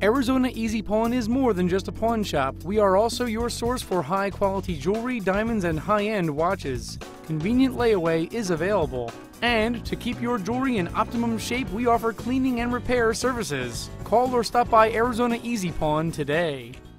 Arizona Easy Pawn is more than just a pawn shop. We are also your source for high-quality jewelry, diamonds, and high-end watches. Convenient layaway is available. And to keep your jewelry in optimum shape, we offer cleaning and repair services. Call or stop by Arizona Easy Pawn today.